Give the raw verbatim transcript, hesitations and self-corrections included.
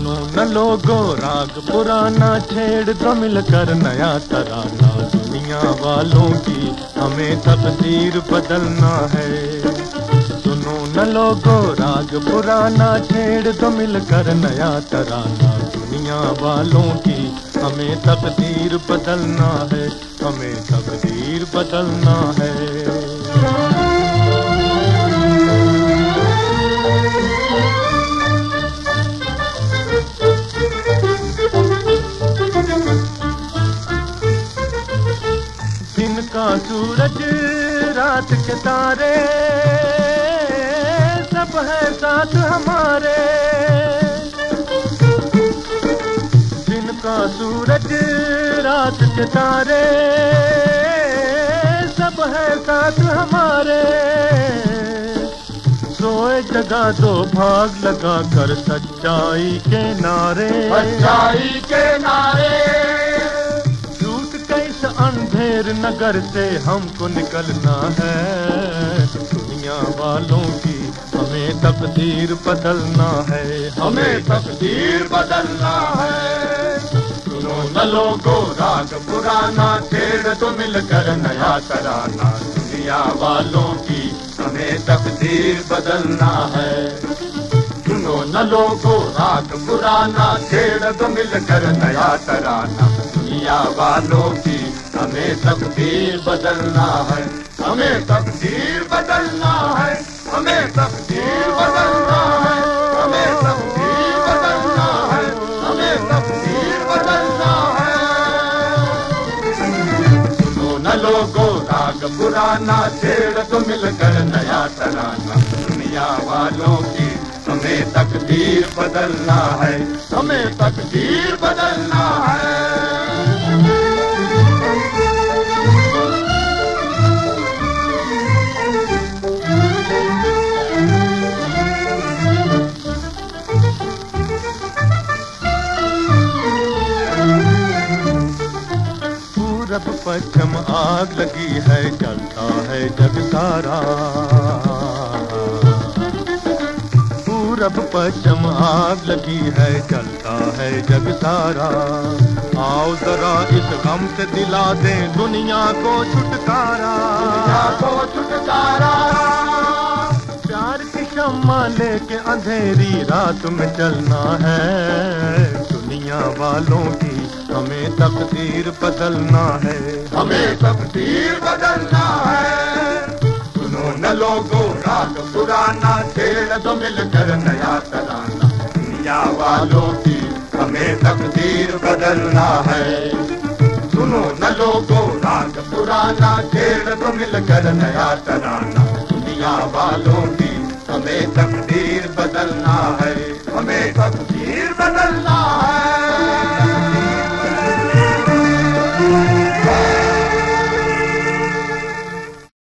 सुनो न लोगो राग पुराना, छेड़ दो मिलकर नया तराना। दुनिया वालों की हमें तकदीर बदलना है। सुनो न लोगो राग पुराना, छेड़ दो मिलकर नया तराना। दुनिया वालों की हमें तकदीर बदलना है, हमें तकदीर बदलना है। दिन का सूरज रात के तारे, सब है साथ हमारे। दिन का सूरज रात के तारे, सब है साथ हमारे। सोए जगा दो भाग लगा कर सच्चाई के नारे, सच्चाई के नारे। अंधेर नगर से हमको निकलना है। दुनिया वालों की हमें तकदीर बदलना है, हमें तकदीर बदलना है। सुनो न लोगो राग पुराना, छेड़ दो मिलकर नया तराना। दुनिया वालों की हमें तकदीर बदलना है। सुनो न लोगो राग पुराना, छेड़ दो मिलकर नया तराना। दुनिया वालों की हमें तकदीर बदलना है, हमें तकदीर बदलना है, हमें तकदीर बदलना है, हमें तकदीर बदलना है, हमें तकदीर बदलना है। सुनो न लोगो राग पुराना, छेड़ दो मिलकर नया तराना। दुनिया वालों की हमें तकदीर बदलना है, हमें तकदीर बदलना है। पूरब पश्चिम आग लगी है, जलता है जग सारा। पूरब पश्चिम आग लगी है, जलता है जग सारा। आओ जरा इस गम से दिला दें दुनिया को छुटकारा, दुनिया को छुटकारा। प्यार की शम्मा लेके अंधेरी रात में चलना है। दुनिया वालों की हमें तकदीर बदलना है, हमें तकदीर बदलना है। सुनो न लोगो राग पुराना, छेड़ दो मिलकर नया तराना। दुनिया वालों की हमें तकदीर बदलना है। सुनो न लोगो राग पुराना, छेड़ दो मिलकर नया तराना। दुनिया वालों की हमें तकदीर बदलना है, हमें तकदीर बदलना है।